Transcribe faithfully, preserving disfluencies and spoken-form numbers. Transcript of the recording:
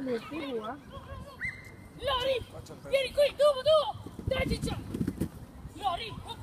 metti qua. Lori, vieni qui, tu, tu! Dai, ciccia! Lori,